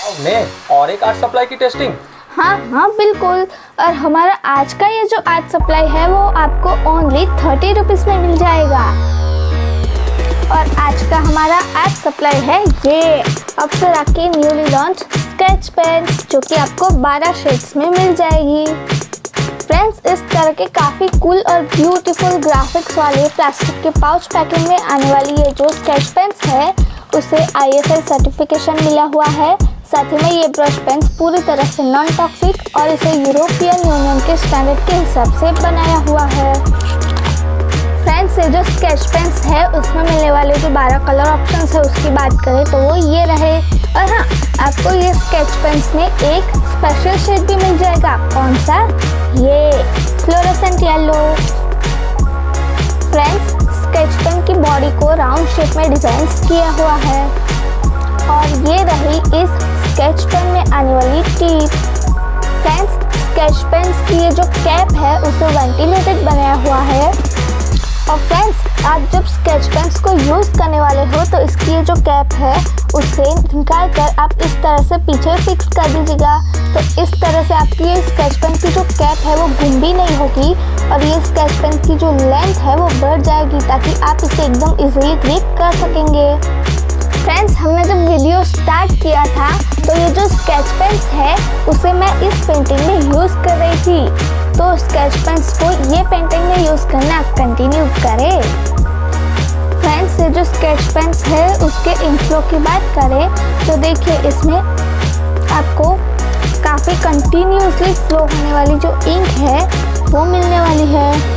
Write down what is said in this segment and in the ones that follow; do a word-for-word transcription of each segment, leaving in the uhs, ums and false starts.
ने और एक आर्ट सप्लाई की टेस्टिंग। हाँ हाँ बिल्कुल। और हमारा आज का ये जो आर्ट सप्लाई है वो आपको ओनली थर्टी रुपीज़ में मिल जाएगा। और आज का हमारा आर्ट सप्लाई है ये अप्सरा की न्यूली लॉन्च स्केच पेन, जो कि आपको बारह शेड्स में मिल जाएगी। फ्रेंड्स, इस तरह के काफ़ी कूल और ब्यूटीफुल ग्राफिक्स वाले प्लास्टिक के पाउच पैकिंग में आने वाली ये जो स्केच पेन्स है उसे आई एस आई सर्टिफिकेशन मिला हुआ है। साथ ही में ये ब्रश पेन्स पूरी तरह से नॉन टॉक्सिक और इसे यूरोपियन यूनियन के स्टैंडर्ड के हिसाब से बनाया हुआ है। फ्रेंड्स, ये जो स्केच पेन्स है उसमें मिलने वाले जो बारह कलर ऑप्शंस है उसकी बात करें तो वो ये रहे। और हाँ, आपको ये स्केच पेन्स में एक स्पेशल शेड भी मिल जाएगा। कौन सा? ये fluorescent yellow. Friends, sketch pen की बॉडी को राउंड शेप में डिजाइन किया हुआ है। और ये रही इस स्केच पेन में आने वाली टिप। फ्रेंड्स, स्केच पेन्स की ये जो कैप है उसे वेंटिलेटेड बनाया हुआ है। और फ्रेंड्स, आप जब स्केच पेन्स को यूज़ करने वाले हो तो इसकी ये जो कैप है उसे निकाल कर आप इस तरह से पीछे फिक्स कर दीजिएगा। तो इस तरह से आपकी ये स्केच पेन की जो कैप है वो गुम भी नहीं होगी और ये स्केच पेन की जो लेंथ है वो बढ़ जाएगी ताकि आप इसे एकदम इजीली ग्रिप कर सकेंगे। फ्रेंड्स, हमने जब वीडियो स्टार्ट किया था तो ये जो स्केच पेन्स है उसे मैं इस पेंटिंग में यूज़ कर रही थी। तो स्केच पेन्स को ये पेंटिंग में यूज़ करना कंटिन्यू करें। फ्रेंड्स, ये जो स्केच पेन्स है उसके इनफ्लो की बात करें तो देखिए इसमें आपको काफ़ी कंटिन्यूसली फ्लो होने वाली जो इंक है वो मिलने वाली है।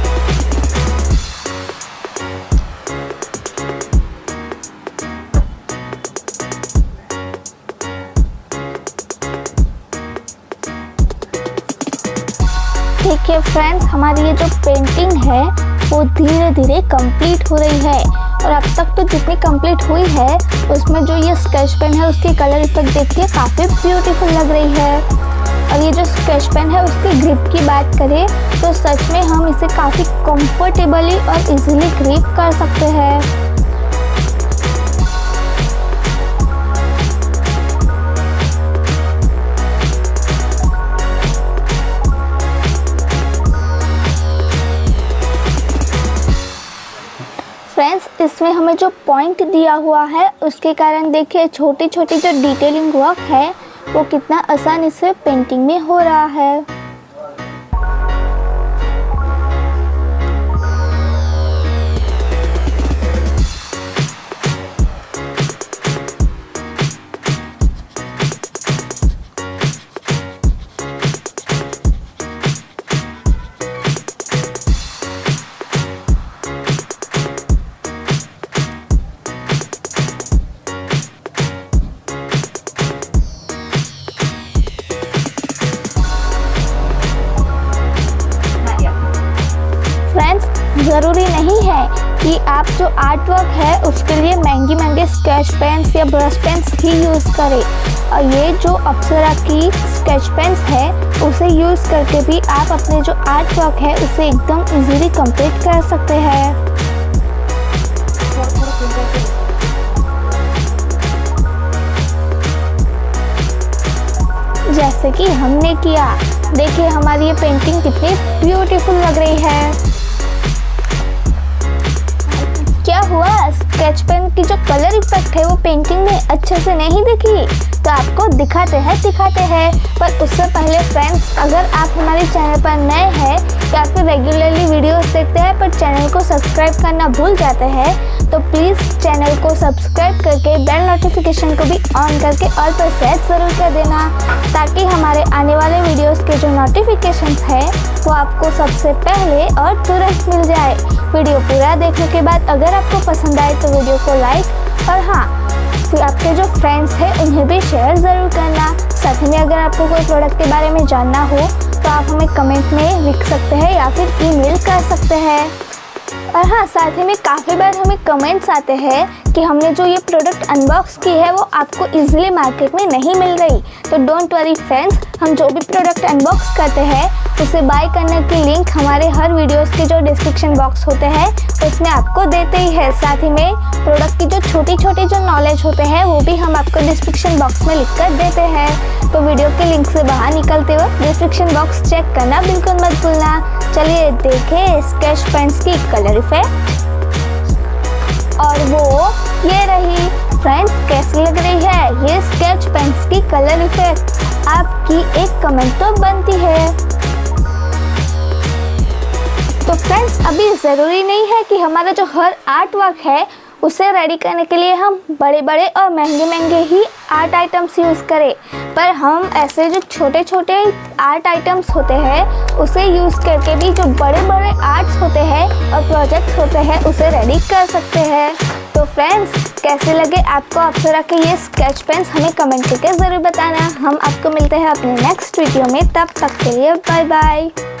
देखिए फ्रेंड्स, हमारी ये जो पेंटिंग है वो धीरे धीरे कंप्लीट हो रही है। और अब तक तो जितनी कंप्लीट हुई है उसमें जो ये स्केच पेन है उसकी कलर इफेक्ट देखिए काफ़ी ब्यूटीफुल लग रही है। और ये जो स्केच पेन है उसकी ग्रिप की बात करें तो सच में हम इसे काफ़ी कंफर्टेबली और इजीली ग्रिप कर सकते हैं। फ्रेंड्स, इसमें हमें जो पॉइंट दिया हुआ है उसके कारण देखिए छोटी छोटी जो डिटेलिंग वर्क है वो कितना आसानी से पेंटिंग में हो रहा है। ज़रूरी नहीं है कि आप जो आर्ट वर्क है उसके लिए महंगी महंगे स्केच पेन्स या ब्रश पेन्स ही यूज़ करें। और ये जो अप्सरा की स्केच पेन्स है उसे यूज़ करके भी आप अपने जो आर्ट वर्क है उसे एकदम इजीली कंप्लीट कर सकते हैं। जैसे कि हमने किया, देखिए हमारी ये पेंटिंग कितनी ब्यूटीफुल लग रही है। क्या हुआ, स्केच पेन की जो कलर इफेक्ट है वो पेंटिंग में अच्छे से नहीं दिखी? तो आपको दिखाते हैं दिखाते हैं पर उससे पहले फ्रेंड्स, अगर आप हमारे चैनल पर नए हैं या फिर रेगुलरली वीडियोस देखते हैं पर चैनल को सब्सक्राइब करना भूल जाते हैं तो प्लीज़ चैनल को सब्सक्राइब करके बेल नोटिफिकेशन को भी ऑन करके ऑल पर सेट ज़रूर कर देना ताकि हमारे आने वाले वीडियोस के जो नोटिफिकेशंस है वो आपको सबसे पहले और तुरंत मिल जाए। वीडियो पूरा देखने के बाद अगर आपको पसंद आए तो वीडियो को लाइक और हाँ, तो आपके जो फ्रेंड्स हैं उन्हें भी शेयर ज़रूर करना। साथ ही में अगर आपको कोई प्रोडक्ट के बारे में जानना हो तो आप हमें कमेंट में लिख सकते हैं या फिर ईमेल कर सकते हैं। और हाँ, साथ ही में काफ़ी बार हमें कमेंट्स आते हैं कि हमने जो ये प्रोडक्ट अनबॉक्स की है वो आपको इजीली मार्केट में नहीं मिल रही। तो डोंट वरी फ्रेंड्स, हम जो भी प्रोडक्ट अनबॉक्स करते हैं उसे बाय करने की लिंक हमारे हर वीडियोस के जो डिस्क्रिप्शन बॉक्स होते हैं उसमें आपको देते ही है। साथ ही में प्रोडक्ट की जो छोटी छोटी जो नॉलेज होते हैं वो भी हम आपको डिस्क्रिप्शन बॉक्स में लिख कर देते हैं। तो वीडियो के लिंक से बाहर निकलते वक्त डिस्क्रिप्शन बॉक्स चेक करना बिल्कुल मत भूलना। चलिए देखें स्केच पेन्स की कलर इफेक्ट, और वो ये रही। फ्रेंड्स, कैसी लग रही है ये स्केच पेन्स की कलर इफेक्ट? आपकी एक कमेंट तो बनती है। तो फ्रेंड्स, अभी ज़रूरी नहीं है कि हमारा जो हर आर्ट वर्क है उसे रेडी करने के लिए हम बड़े बड़े और महंगे महंगे ही आर्ट आइटम्स यूज़ करें, पर हम ऐसे जो छोटे छोटे आर्ट आइटम्स होते हैं उसे यूज़ करके भी जो बड़े बड़े आर्ट्स होते हैं और प्रोजेक्ट्स होते हैं उसे रेडी कर सकते हैं। तो फ्रेंड्स, कैसे लगे आपको अप्सरा के ये स्केच पेन्स? हमें कमेंट करके ज़रूर बताना। हम आपको मिलते हैं अपने नेक्स्ट वीडियो में, तब तक के लिए बाय बाय।